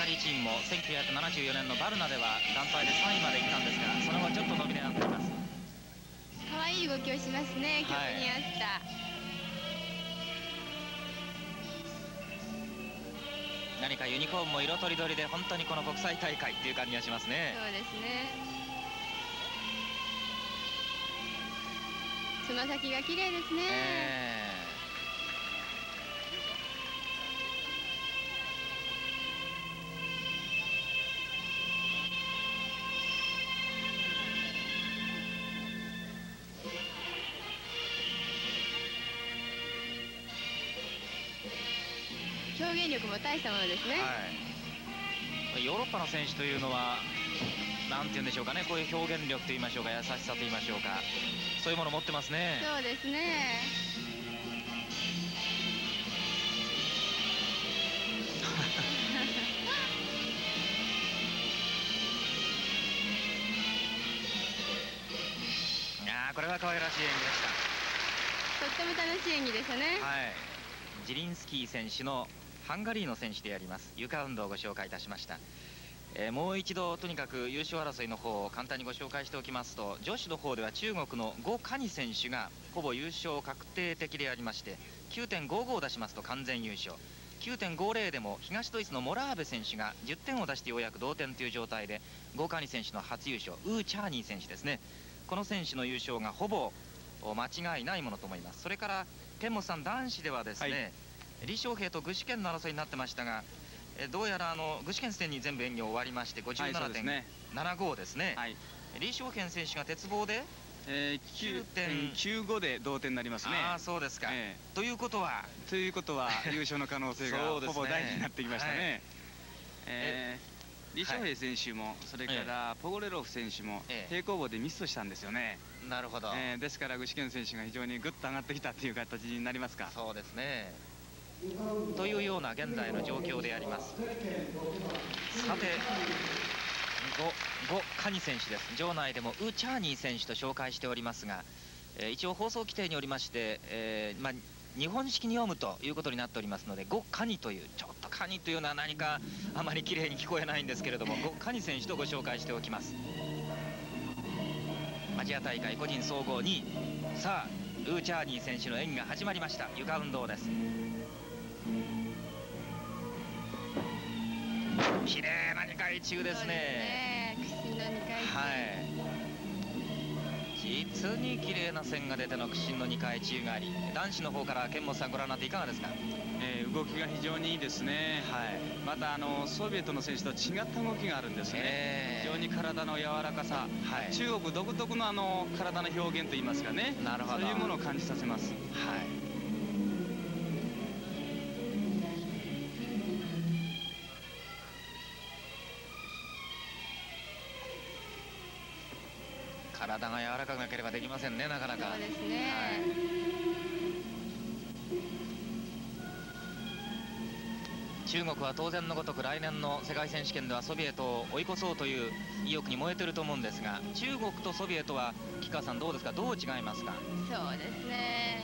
カリーチームも1974年のバルナでは団体で3位まで行ったんですが、その後ちょっと伸び悩んでいます。 可愛い動きをしますね、曲に合った。 何かユニコーンも色とりどりで本当にこの国際大会っていう感じがしますね。 そうですね。つま先が綺麗ですね。表現力も大したものですね。 はい、ヨーロッパの選手というのはなんていうんでしょうかね、こういう表現力と言いましょうか、優しさと言いましょうか、そういうものを持ってますね。 そうですね。 これは可愛らしい演技でした。 とっても楽しい演技でしたね。 はい、ジリンスキー選手のハンガリーの選手であります床運動をご紹介いたしました。もう一度とにかく優勝争いの方を簡単にご紹介しておきますと、女子の方では中国の呉可妮選手がほぼ優勝確定的でありまして、 9.55 を出しますと完全優勝、 9.50 でも東ドイツのモラーベ選手が10点を出してようやく同点という状態で、呉可妮選手の初優勝、ウー・チャーニー選手ですね、この選手の優勝がほぼ間違いないものと思います。それから剣本さん、男子ではですね、李昌平と具志堅の争いになってましたが、どうやら具志堅戦に全部演技を終わりまして 57.75 ですね。李昌平選手が鉄棒で 9.95 で同点になりますね。 そうですか。ということは優勝の可能性がほぼ大事になってきましたね。李昌平選手もそれからポゴレロフ選手も平行棒でミスをしたんですよね。 なるほど。 ですから具志堅選手が非常にぐっと上がってきたという形になりますか。 そうですね。というような現在の状況であります。さて、呉可妮選手です。場内でもウ・チャーニー選手と紹介しておりますが、一応放送規定によりまして、日本式に読むということになっておりますので、呉可妮という、ちょっと可妮というのは何かあまり綺麗に聞こえないんですけれども、呉可妮選手とご紹介しておきます。アジア大会個人総合2位、さあウー・チャーニー選手の演技が始まりました。床運動です。綺麗な2回中ですね。 屈伸の2回中。 実に綺麗な線が出ての屈伸の2回宙返り。男子の方から剣本さんご覧になっていかがですか。 動きが非常にいいですね。またソビエトの選手と違った動きがあるんですね。非常に体の柔らかさ、中国独特の体の表現といいますかね、そういうものを感じさせます。 体が柔らかなければできませんね、なかなか。 そうですね。 中国は当然のごとく来年の世界選手権ではソビエトを追い越そうという意欲に燃えてると思うんですが、中国とソビエトは吉川さんどうですか、どう違いますか。 そうですね、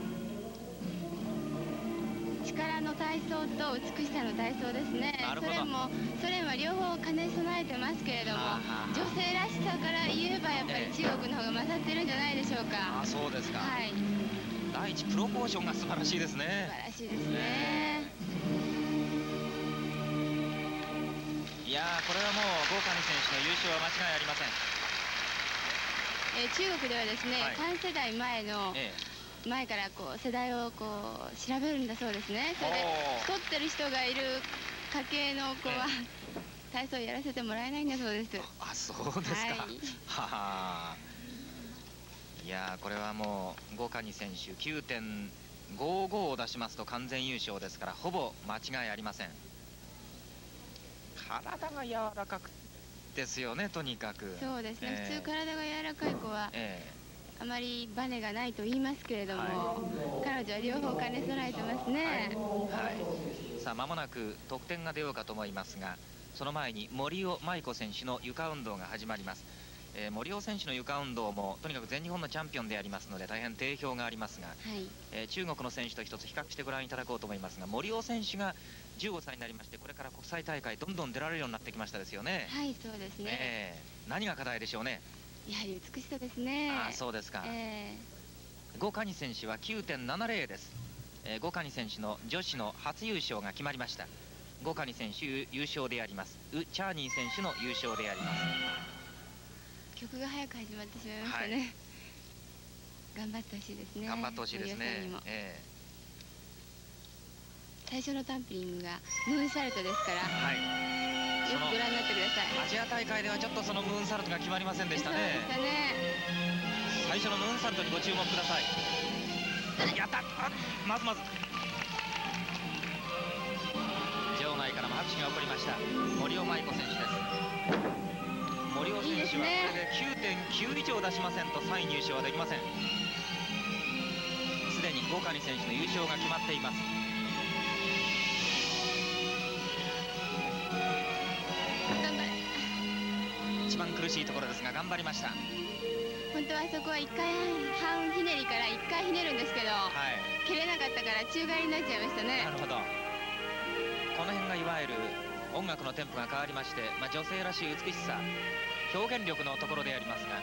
力の体操と美しさの体操ですね。ソ連は両方兼ね備えてますけれども、女性らしさから言えばやっぱり中国の方が勝ってるんじゃないでしょうか。 そうですか。第一プロポーションが素晴らしいですね。 素晴らしいですね。 いやー、これはもう呉可妮選手の優勝は間違いありません。 中国ではですね、3世代前から世代を調べるんだそうですね。それで太ってる人がいる家系の子は体操やらせてもらえないんだそうです。 そうですか。いやー、これはもう呉可妮選手 9.55 を出しますと完全優勝ですから、ほぼ間違いありません。体が柔らかくですよね、とにかく。 そうですね、普通体が柔らかい子はあまりバネがないと言いますけれども、彼女は両方兼ね備えてますね。 さあ間もなく得点が出ようかと思いますが、その前に森尾舞子選手の床運動が始まります。 森尾選手の床運動もとにかく全日本のチャンピオンでありますので大変定評がありますが、中国の選手と一つ比較してご覧いただこうと思いますが、森尾選手が15歳になりまして、これから国際大会どんどん出られるようになってきましたですよね。 はい、そうですね。 何が課題でしょうね。 やはり美しさですね。 あ、そうですか。呉可児選手は 9.70 です。呉可児選手の女子の初優勝が決まりました。呉可児選手優勝であります。ウ・チャーニー選手の優勝であります。 曲が早く始まってしまいましたね。頑張ってほしいですね。 頑張ってほしいですね。 最初のタンプリングがムーンサルトですから、よくご覧になってください。 アジア大会ではちょっとそのムーンサルトが決まりませんでしたね。最初のムーンサルトにご注目ください。やった。まずまず場内からも拍手が起こりました。森尾舞子選手です。森尾選手はこれで 9.9 以上出しませんと3位入賞はできません。すでに呉可児選手の優勝が決まっています。一番苦しいところですが頑張りました。 本当はそこは1回半ひねりから1回ひねるんですけど、蹴れなかったから宙返りになっちゃいましたね。 なるほど。この辺がいわゆる音楽のテンポが変わりまして、女性らしい美しさ、表現力のところでありますが、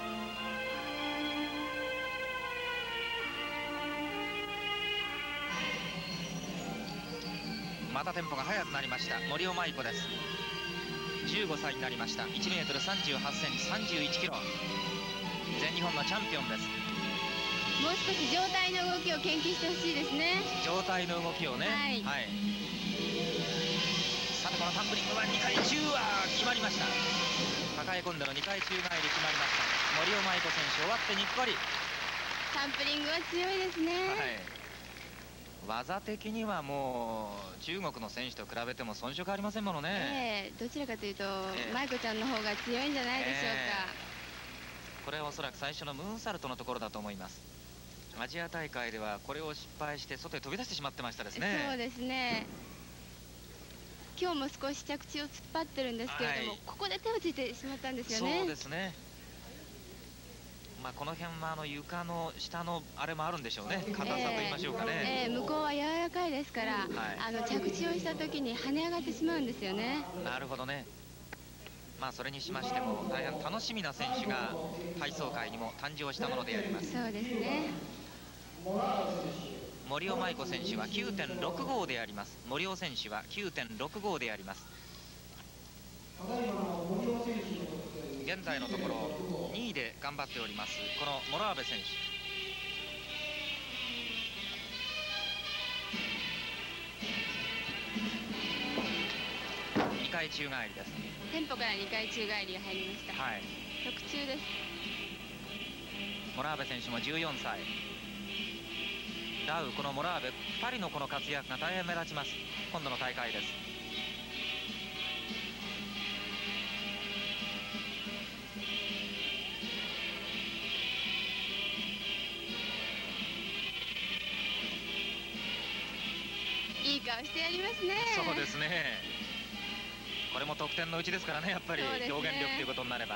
またテンポが速くなりました森尾舞子です。15歳になりました。 1m38cm 31キロ、全日本のチャンピオンです。 もう少し上体の動きを研究してほしいですね。 上体の動きをね。さてこのタンブリングは2回宙は決まりました。抱え込んでの2回宙返り決まりました。森尾舞子選手終わってにっこり。 タンプリングは強いですね。 技的にはもう中国の選手と比べても遜色ありませんものね。 どちらかというと、舞子ちゃんの方が強いんじゃないでしょうか。 これはおそらく最初のムーンサルトのところだと思います。アジア大会ではこれを失敗して外へ飛び出してしまってましたですね。 そうですね。今日も少し着地を突っ張ってるんですけれども、ここで手をついてしまったんですよね。 そうですね。この辺は床の下のあれもあるんでしょうね。硬さと言いましょうかね。 向こうは柔らかいですから、着地をした時に跳ね上がってしまうんですよね。 なるほどね。それにしましても大変楽しみな選手が体操界にも誕生したものであります。 そうですね。 森尾舞子選手は 9.65 であります。森尾選手は 9.65 であります。現在のところ2位で頑張っておりますこのモラーベ選手、2回宙返りです。 テンポから2回宙返りが入りました。特注です。 モラーベ選手も14歳。ラウ、このモラーベ2人のこの活躍が大変目立ちます今度の大会です。 いい顔してやりますね。 そうですね。これも得点のうちですからね、やっぱり表現力ということになれば。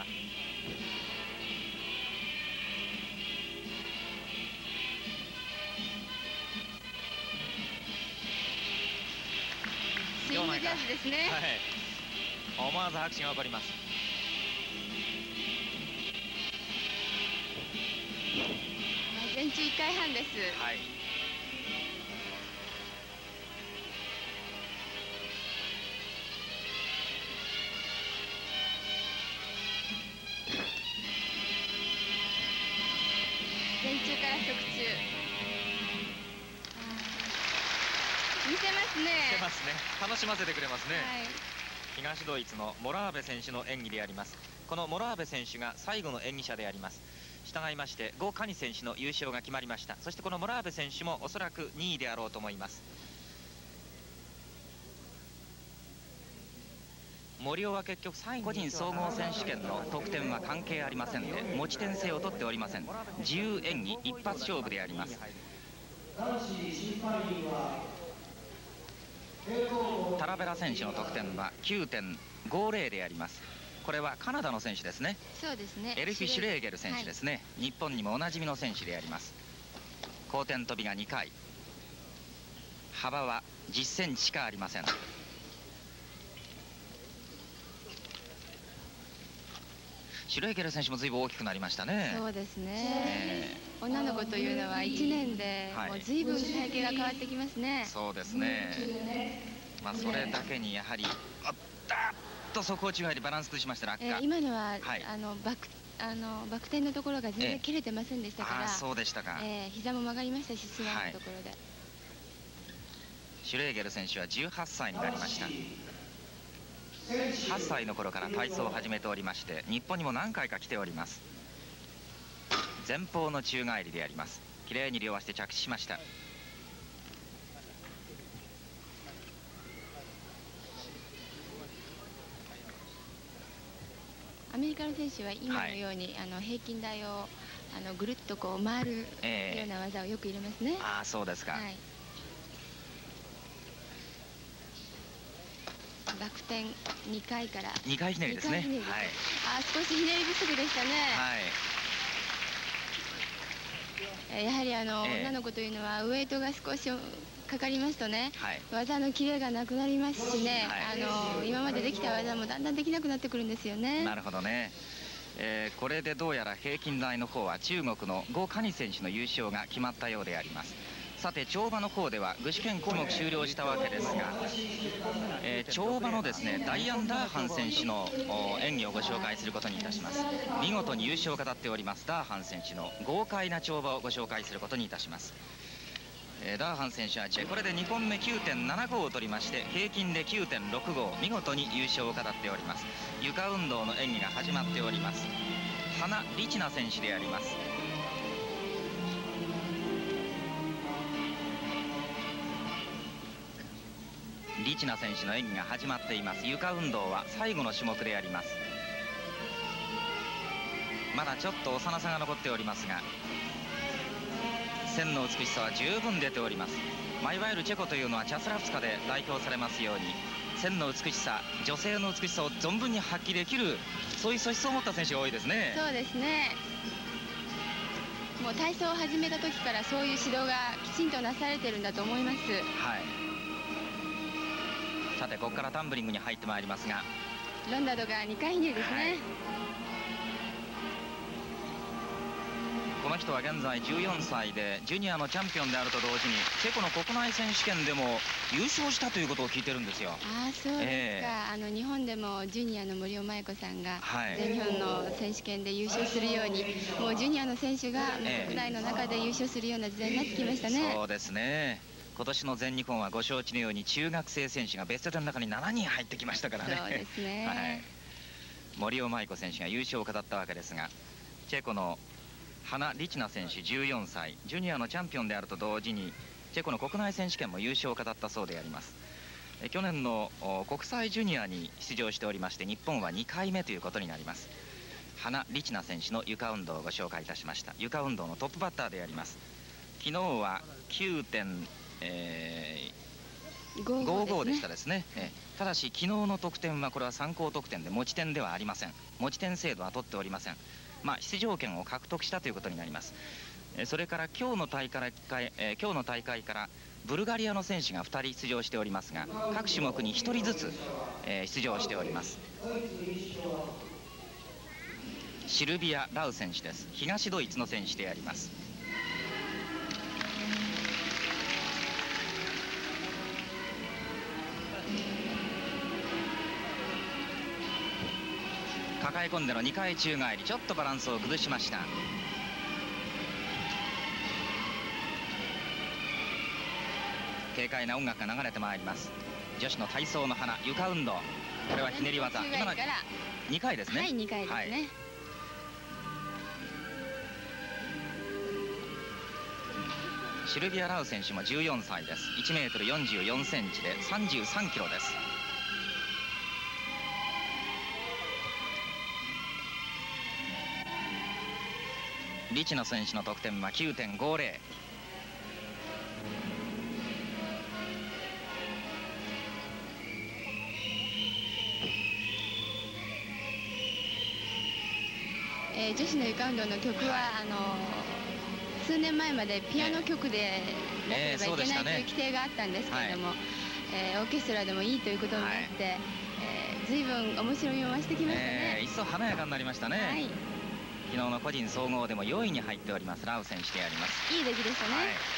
スイングジャズですね。 思わず拍手が起こります。 全中1回半です。全中から側中。見せますね。 見せますね。楽しませてくれますね。東ドイツのモラーベ選手の演技であります。このモラーベ選手が最後の演技者であります。従いまして呉可児選手の優勝が決まりました。そしてこのモラーベ選手もおそらく2位であろうと思います。森尾は結局個人総合選手権の得点は関係ありませんで持ち点制を取っておりません。自由演技一発勝負であります。タラベラ選手の得点は 9.50 であります。 これはカナダの選手ですね。 そうですね。 エルフィ・シュレーゲル選手ですね、はい、日本にもおなじみの選手であります。後転跳びが2回、幅は10センチしかありません。シュレーゲル選手もずいぶん大きくなりましたね。 そうですね、女の子というのは1年でもうずいぶん体型が変わってきますね。 そうですね、まあ、それだけにやはりあったと底落ちが入りバランス崩しました。落下、 今のは、はい、バク転のところが全然切れてませんでしたから、 そうでしたか。 膝も曲がりましたし、素直なところで、はい、 シュレーゲル選手は18歳になりました。8歳の頃から体操を始めておりまして、日本にも何回か来ております。前方の宙返りであります。きれいに両足で着地しました。 アメリカの選手は今のように、はい、平均台をぐるっとこう回るような技をよく入れますね。 ああ、そうですか。はい、 バク転2回から 2回ひねりですね。はい、 少しひねり不足でしたね。はい、やはり女の子というのはウエイトが少しかかりますとね、はい、技のキレがなくなりますしね、はい、今までできた技もだんだんできなくなってくるんですよね。 なるほどね。これでどうやら平均台の方は中国の呉可児選手の優勝が決まったようであります。さて跳馬の方では具志堅項目終了したわけですが、跳馬のですねダイアン・ダーハン選手の演技をご紹介することにいたします。見事に優勝を飾っておりますダーハン選手の豪快な跳馬をご紹介することにいたします。ダーハン選手はこれで2本目 9.75 を取りまして平均で 9.65、 見事に優勝を飾っております。床運動の演技が始まっております。花リチナ選手であります。リチナ選手の演技が始まっています。床運動は最後の種目であります。まだちょっと幼さが残っておりますが、線の美しさは十分出ております。いわゆるチェコというのはチャスラフツカで代表されますように、線の美しさ、女性の美しさを存分に発揮できる、そういう素質を持った選手が多いですね。 そうですね。もう体操を始めた時からそういう指導がきちんとなされてるんだと思います。 はい。さてここからタンブリングに入ってまいりますが、 ロンダドが2回ひねりですね。はい、 この人は現在14歳でジュニアのチャンピオンであると同時にチェコの国内選手権でも優勝したということを聞いてるんですよ。 ああ、そうですか。日本でもジュニアの森尾麻衣子さんが全日本の選手権で優勝するように、もうジュニアの選手が国内の中で優勝するような時代になってきましたね。 そうですね。今年の全日本はご承知のように中学生選手がベスト10の中に7人入ってきましたからね。 そうですね。 はい、森尾麻衣子選手が優勝を飾ったわけですが、チェコの花リチナ選手14歳、ジュニアのチャンピオンであると同時にチェコの国内選手権も優勝を飾ったそうであります。去年の国際ジュニアに出場しておりまして、日本は2回目ということになります。花リチナ選手の床運動をご紹介いたしました。床運動のトップバッターであります。昨日は 9.55 でしたですね。ただし昨日の得点はこれは参考得点で持ち点ではありません。持ち点制度は取っておりません。出場権を獲得したということになります。それから今日の大会からブルガリアの選手が2人出場しておりますが、各種目に1人ずつ、出場しております。シルビア・ラウ選手です。東ドイツの選手であります。抱え込んでの2回宙返り、ちょっとバランスを崩しました。軽快な音楽が流れてまいります。女子の体操の花、床運動、これはひねり技、今の2回ですね。 はい、2回ですね。はい、 シルビア・ラウ選手も14歳です。1メートル44センチで33キロです。リチナ選手の得点は 9.50。 女子の床運動の曲は、数年前までピアノ曲でなければいけないという規定があったんですけれども、オーケストラでもいいということになって、随分面白みを増してきましたね。 一層華やかになりましたね。昨日の個人総合でも4位に入っておりますラウ選手であります。 いい出来でしたね。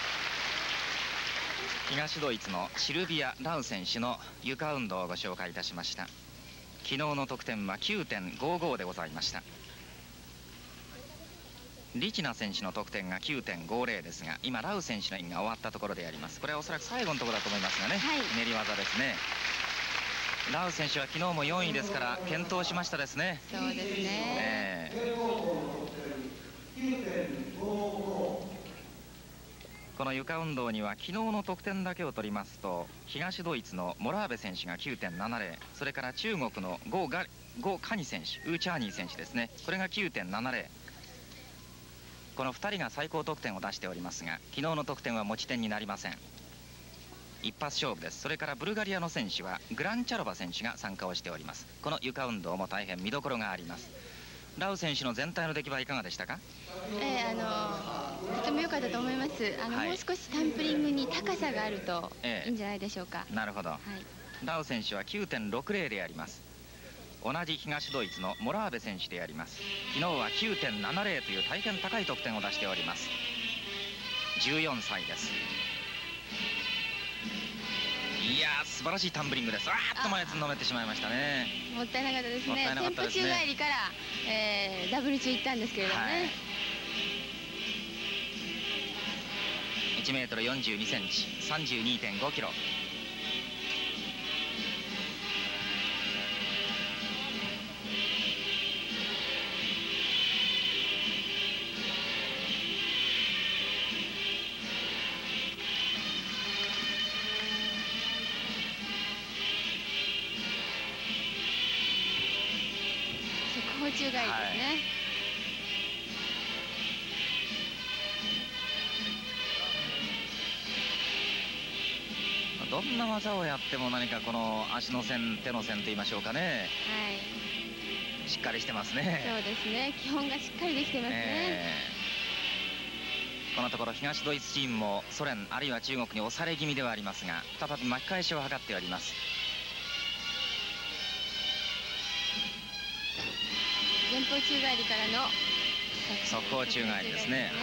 東ドイツのシルビア・ラウ選手の床運動をご紹介いたしました。昨日の得点は 9.55 でございました。リチナ選手の得点が 9.50 ですが、今ラウ選手の演技が終わったところであります。これはおそらく最後のところだと思いますがね、練り技ですね。ラウ選手は昨日も4位ですから健闘しましたですね。 そうですね。 この床運動には昨日の得点だけを取りますと、東ドイツのモラーベ選手が 9.70、 それから中国のゴーカニ選手、ウーチャーニー選手ですね、これが 9.70。 この2人が最高得点を出しておりますが、昨日の得点は持ち点になりません。一発勝負です。それからブルガリアの選手はグランチャロバ選手が参加をしております。この床運動も大変見どころがあります。ラウ選手の全体の出来はいかがでしたか？ とても良かったと思います。もう少しタンプリングに高さがあるといいんじゃないでしょうか。 なるほど。ラウ選手は 9.60 であります。同じ東ドイツのモラーベ選手であります。昨日は 9.70 という大変高い得点を出しております。14歳です。いやー、素晴らしいタンブリングです。あーっと前つんのめってしまいましたね。 もったいなかったですね。テンポ宙返りから、ダブル中行ったんですけれどもね。 1メートル42センチ、32.5 キロ。 速報宙返りですね。 どんな技をやっても何かこの足の線、手の線と言いましょうかね、しっかりしてますね。 そうですね、基本がしっかりできてますね。 このところ東ドイツチームもソ連あるいは中国に押され気味ではありますが、再び巻き返しを図っております。 前方宙返りからの速攻宙返りですね。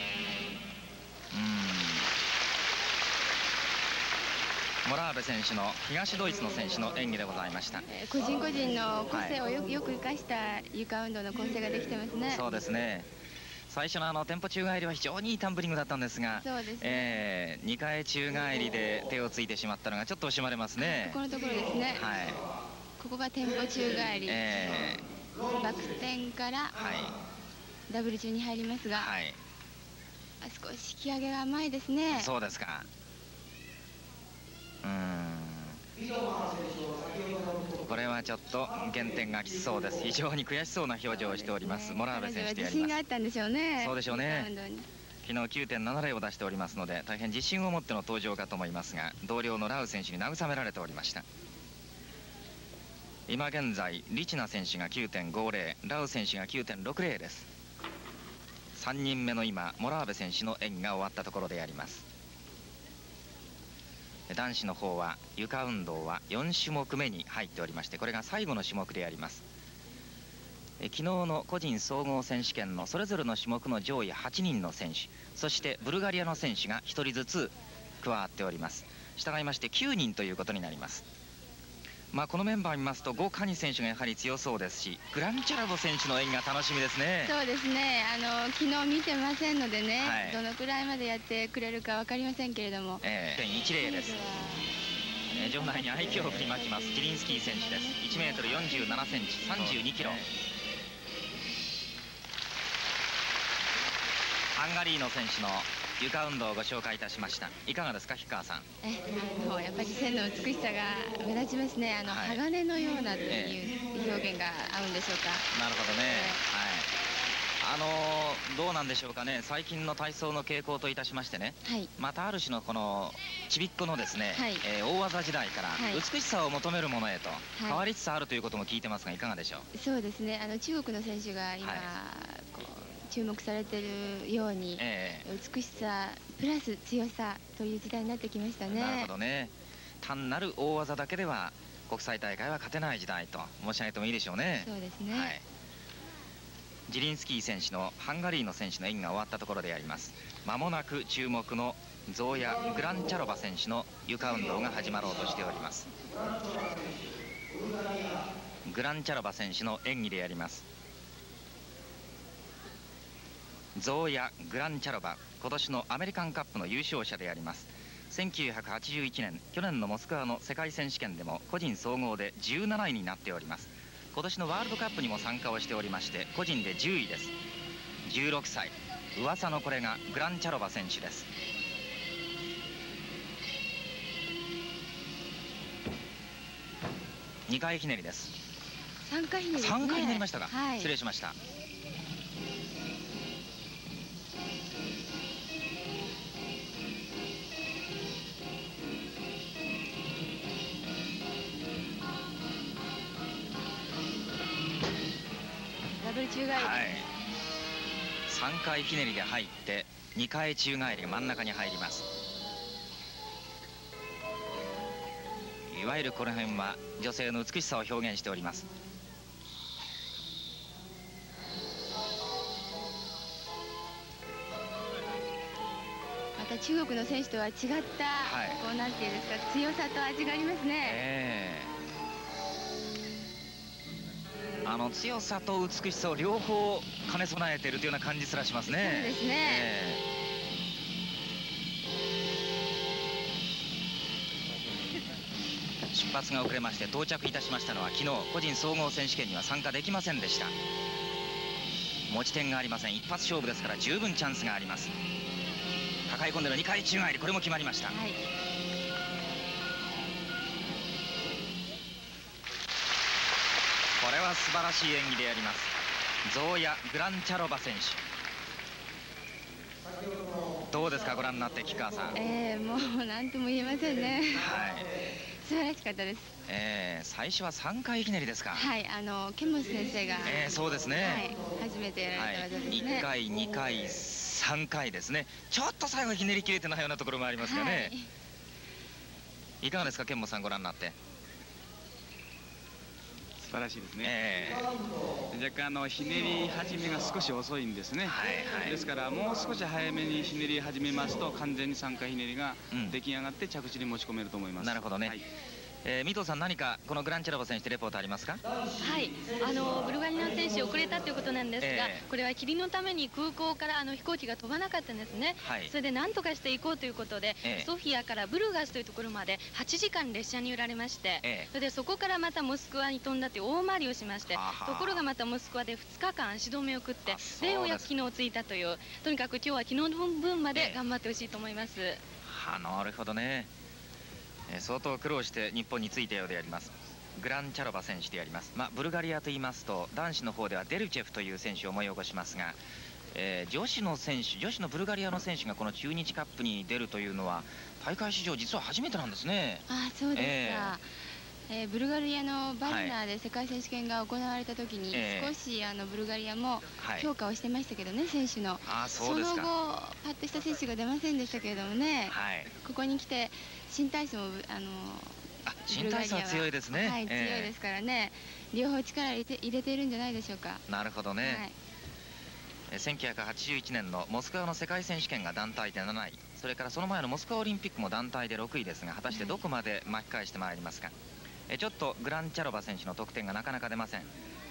モラーベ選手の東ドイツの選手の演技でございました。 個人個人の個性をよく生かした床運動の構成ができてますね。 そうですね。最初のテンポ宙返りは非常にいいタンブリングだったんですが、 そうですね、 2回宙返りで手をついてしまったのがちょっと惜しまれますね。 ここのところですね。ここがテンポ宙返り、バク転からダブル中に入りますが、少し引き上げが甘いですね。 そうですか。これはちょっと減点がきつそうです。非常に悔しそうな表情をしておりますモラーベ選手であります。 自信があったんでしょうね。 そうでしょうね。昨日 9.70 を出しておりますので、大変自信を持っての登場かと思いますが、同僚のラウ選手に慰められておりました。今現在リチナ選手が 9.50、 ラウ選手が 9.60 です。3人目の今モラーベ選手の演技が終わったところであります。男子の方は床運動は4種目目に入っておりまして、これが最後の種目であります。昨日の個人総合選手権のそれぞれの種目の上位8人の選手、そしてブルガリアの選手が1人ずつ加わっております。したがいまして9人ということになります。このメンバーを見ますとゴーカニ選手がやはり強そうですし、グランチャラボ選手の演技が楽しみですね。 そうですね、昨日見てませんのでね、どのくらいまでやってくれるか分かりませんけれども、 10です。場内に愛嬌を振りまきますジリンスキー選手です。1メートル47センチ、32キロ。ハンガリーの選手の床運動をご紹介いたしました。いかがですか、氷川さん。 やっぱり線の美しさが目立ちますね。鋼のようなという表現が合うんでしょうか。 なるほどね。 どうなんでしょうかね。最近の体操の傾向といたしましてね、 はい、 またある種のこのちびっこのですね、 はい、 大技時代から美しさを求めるものへと変わりつつあるということも聞いてますが、いかがでしょう。 そうですね、中国の選手が今、こう注目されているように、美しさプラス強さという時代になってきましたね。 なるほどね。単なる大技だけでは国際大会は勝てない時代と申し上げてもいいでしょうね。 そうですね、 はい、ジリンスキー選手のハンガリーの選手の演技が終わったところであります。まもなく注目のゾーヤ・グランチャロバ選手の床運動が始まろうとしております。グランチャロバ選手の演技であります。ゾーヤ・グランチャロバ、今年のアメリカンカップの優勝者であります。1981年去年のモスクワの世界選手権でも個人総合で17位になっております。今年のワールドカップにも参加をしておりまして、個人で10位です。16歳、噂のこれがグランチャロバ選手です。2回ひねりです。 3回ひねりですね。 3回ひねりましたか、 はい、 失礼しました。 ダブル宙返り、はい、 3回ひねりで入って2回宙返りが真ん中に入ります。いわゆるこの辺は女性の美しさを表現しております。 また中国の選手とは違った、こうなんていうんですか、強さと味がありますね。 強さと美しさを両方兼ね備えているというような感じすらしますね。 そうですね、 出発が遅れまして到着いたしましたのは昨日個人総合選手権には参加できませんでした。持ち点がありません。一発勝負ですから十分チャンスがあります。抱え込んでの2回宙返り、これも決まりました。はい、これは素晴らしい演技であります。ゾーヤ・グランチャロバ選手、どうですか、ご覧になって吉川さん。 もう何とも言えませんね。 はい、 素晴らしかったです。 最初は3回ひねりですか。 はい、ケンモス先生が、そうですね、 はい、初めてやられた技ですね。 1回2回3回ですね。ちょっと最後ひねり切れてないようなところもありますがね、いかがですか、ケンモスさん、ご覧になって。 素晴らしいですね。若干ひねり始めが少し遅いんですね。ですからもう少し早めにひねり始めますと完全に3回ひねりが出来上がって着地に持ち込めると思います。 なるほどね。三藤さん、何かこのグランチャロバ選手レポートありますか。 はい、ブルガリアの選手遅れたということなんですが、これは霧のために空港から飛行機が飛ばなかったんですね。それで何とかしていこうということで、ソフィアからブルガスというところまで8時間列車に揺られまして、それでそこからまたモスクワに飛んだという大回りをしまして、ところがまたモスクワで2日間足止めを食って、でようやく昨日着いたという、とにかく今日は昨日の分まで頑張ってほしいと思います。 なるほどね。相当苦労して日本に着いたようであります。グランチャロバ選手であります。ブルガリアと言いますと男子の方ではデルチェフという選手を思い起こしますが、女子のブルガリアの選手がこの中日カップに出るというのは大会史上実は初めてなんですね。 そうですか。ブルガリアのバルナーで世界選手権が行われた時に、少しブルガリアも評価をしてましたけどね、選手の。その後パッとした選手が出ませんでしたけれどもね、ここに来て新体操も新体操は強いですね。 強いですからね、両方力入れているんじゃないでしょうか。 なるほどね。1981年のモスクワの世界選手権が団体で7位、それからその前のモスクワオリンピックも団体で6位ですが、果たしてどこまで巻き返してまいりますか。ちょっとグランチャロバ選手の得点がなかなか出ません。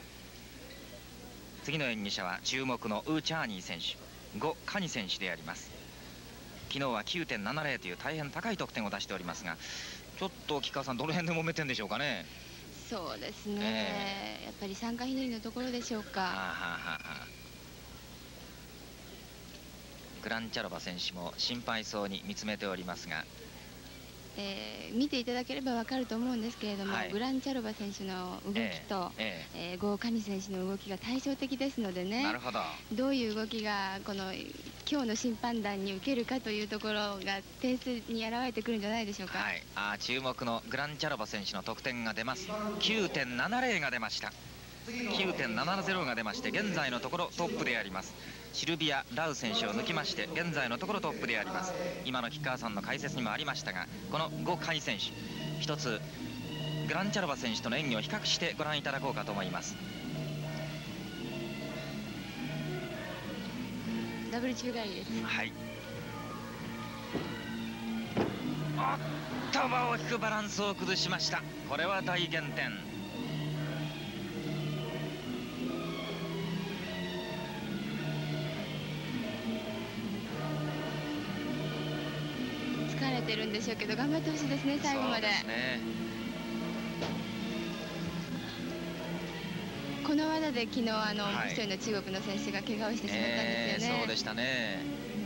次の演技者は注目のウーチャーニー選手、ゴ・カニ選手であります。昨日は 9.70 という大変高い得点を出しておりますが、ちょっと吉川さん、どの辺で揉めてんでしょうかね。 そうですね、やっぱり3回ひねりのところでしょうか。 グランチャロバ選手も心配そうに見つめておりますが、 見ていただければ分かると思うんですけれども、グランチャロバ選手の動きと、ゴーカニ選手の動きが対照的ですのでね。 なるほど。 どういう動きがこの今日の審判団に受けるかというところが点数に現れてくるんじゃないでしょうか。 注目のグランチャロバ選手の得点が出ます。 9.70 が出ました。 9.70 が出まして、現在のところトップであります。シルビア・ラウ選手を抜きまして現在のところトップであります。今の吉川さんの解説にもありましたが、このゴ・カニ選手、一つグランチャロバ選手との演技を比較してご覧いただこうかと思います。 ダブル宙返りです。 大きくバランスを崩しました。これは大減点。 疲れてるんでしょうけど頑張ってほしいですね、最後まで。この技で昨日もう一人の中国の選手が怪我をしてしまったんですよね。 そうでしたね。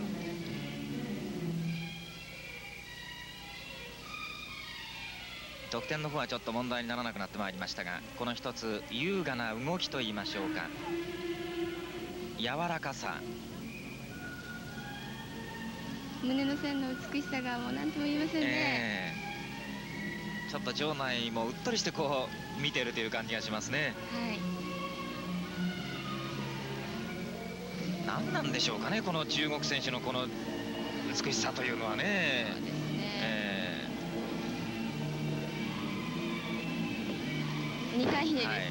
得点の方はちょっと問題にならなくなってまいりましたが、この一つ優雅な動きといいましょうか、柔らかさ、 胸の線の美しさがもう何とも言いませんね。 ちょっと場内もうっとりしてこう見ているという感じがしますね。何なんでしょうかね、この中国選手のこの美しさというのはね。 そうですね。2回ひねりです。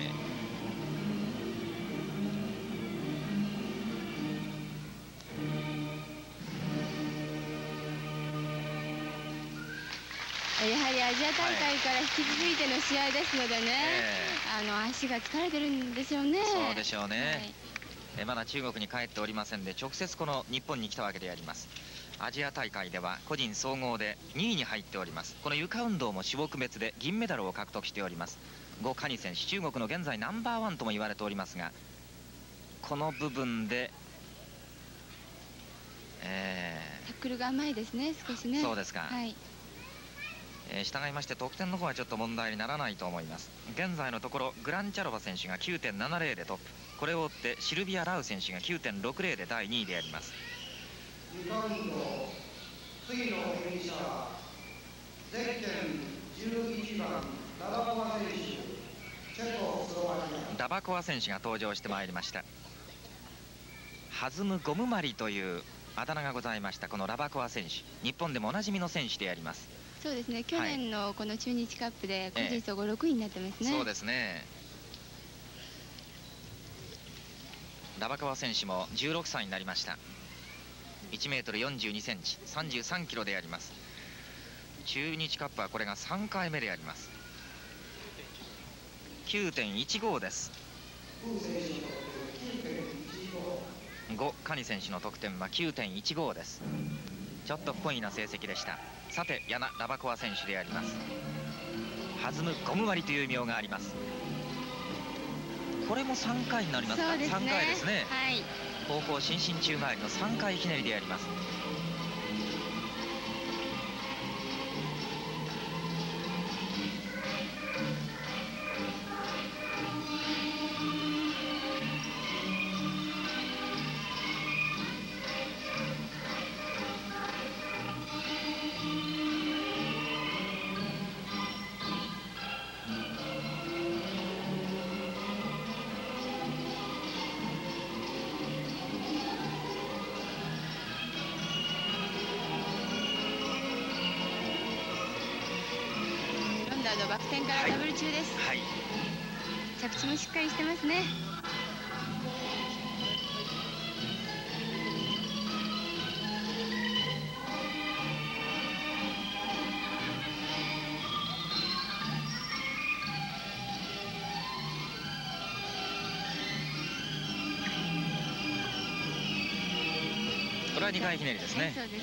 やはりアジア大会から引き続いての試合ですのでね、足が疲れてるんでしょうね。 そうでしょうね。まだ中国に帰っておりませんで、直接この日本に来たわけであります。アジア大会では個人総合で2位に入っております。この床運動も種目別で銀メダルを獲得しております。ゴ・カニ選手、中国の現在ナンバーワンとも言われておりますが、この部分で、 タックルが甘いですね、少しね。 そうですか。従いまして得点の方はちょっと問題にならないと思います。現在のところグランチャロバ選手が 9.70 でトップ、これを追ってシルビア・ラウ選手が 9.60 で第2位であります。 次の演技者はゼッケン11番ダバコワ選手、チェコスロバキア。 ダバコワ選手が登場してまいりました。弾むゴムマリというあだ名がございましたこのラバコワ選手、日本でもおなじみの選手であります。 そうですね、去年のこの中日カップで個人総合6位になってますね。 そうですね。ラバコワ選手も16歳になりました。1メートル42センチ、33キロであります。中日カップはこれが3回目であります。9.15 です。ゴ・カニ選手の得点は 9.15 です。ちょっと不本意な成績でした。さてヤナ・ラバコワ選手であります。弾むゴム割りという異名があります。これも3回になりますか。3回ですね。後方伸身宙返りの3回ひねりであります。 バク転からダブル中です。着地もしっかりしてますね。 これは2回ひねりですね。 そうです。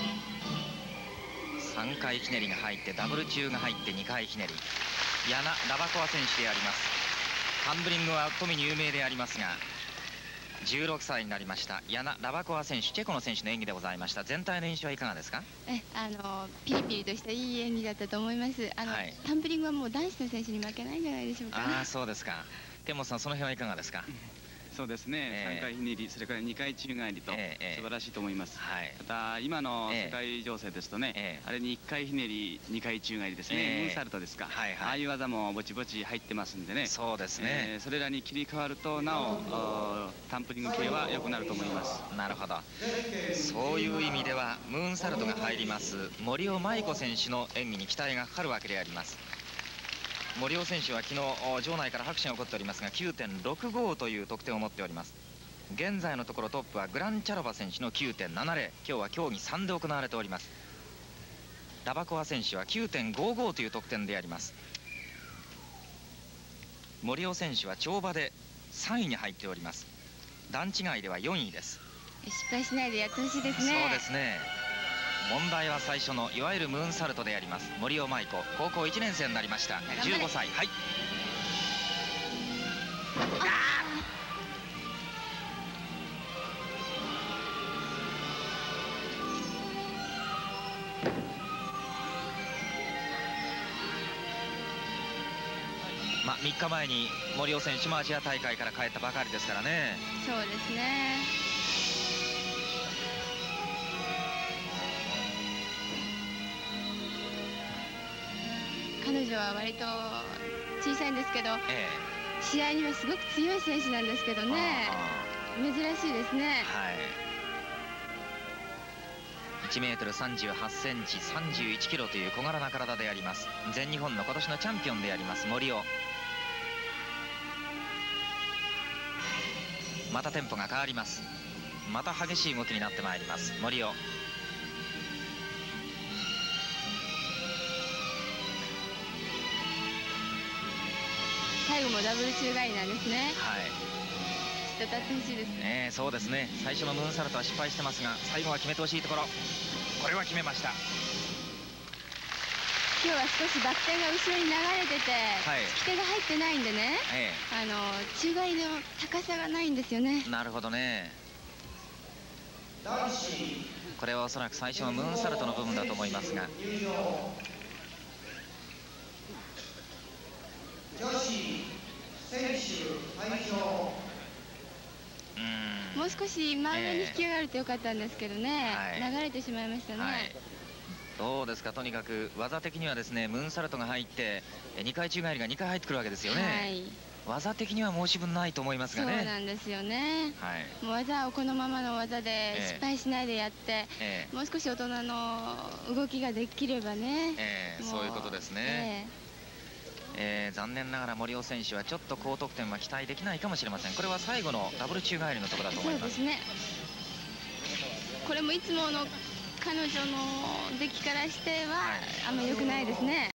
3回ひねりが入ってダブル中が入って2回ひねり。ヤナ・ラバコワ選手であります。ハンドリングは富に有名でありますが、 16歳になりましたヤナ・ラバコワ選手、チェコの選手の演技でございました。全体の印象はいかがですか？ ピリピリとしたいい演技だったと思います。タンブリングはもう男子の選手に負けないんじゃないでしょうか。 そうですか。天本さん、その辺はいかがですか？ そうですね、3回ひねり、それから2回宙返りと、素晴らしいと思います。また今の世界情勢ですとね、あれに1回ひねり、2回宙返りですね、ムーンサルトですか、ああいう技もぼちぼち入ってますんでね、 そうですね、 それらに切り替わると、なおタンプリング系は良くなると思います。 なるほど、そういう意味では、ムーンサルトが入ります、森尾舞子選手の演技に期待がかかるわけであります。森尾選手は昨日場内から拍手が起こっておりますが 9.65 という得点を持っております。現在のところトップはグランチャロバ選手の 9.70、 今日は競技3で行われております。ラバコワ選手は 9.55 という得点であります。森尾選手は跳馬で3位に入っております。段違いでは4位です。 失敗しないでやってほしいですね。 そうですね。問題は最初のいわゆるムーンサルトであります。森尾舞子、高校1年生になりました。15歳。はい。3日前に森尾選手もアジア大会から帰ったばかりですからね。 そうですね。彼女は割と小さいんですけど、試合にはすごく強い選手なんですけどね、珍しいですね。 1メートル38センチ、31キロという小柄な体であります。全日本の今年のチャンピオンであります森尾。またテンポが変わります。また激しい動きになってまいります森尾。 最後もダブル宙返りなんですね。ちょっと当たってほしいですね。 そうですね。最初のムーンサルトは失敗してますが、最後は決めてほしいところ。これは決めました。 今日は少しバック転が後ろに流れてて、突き手が入ってないんでね、宙返りの高さがないんですよね。 なるほどね。これはおそらく最初のムーンサルトの部分だと思いますが。 女子選手会場。 もう少し真上に引き上がるとよかったんですけどね、流れてしまいましたね。 どうですか、とにかく技的にはですね、ムーンサルトが入って2回宙返りが2回入ってくるわけですよね。技的には申し分ないと思いますがね。 そうなんですよね。もう技をこのままの技で失敗しないでやって、もう少し大人の動きができればね。 そういうことですね。残念ながら森尾選手はちょっと高得点は期待できないかもしれません。これは最後のダブル宙返りのところだと思います。 そうですね。これもいつもの彼女の出来からしてはあんまり良くないですね。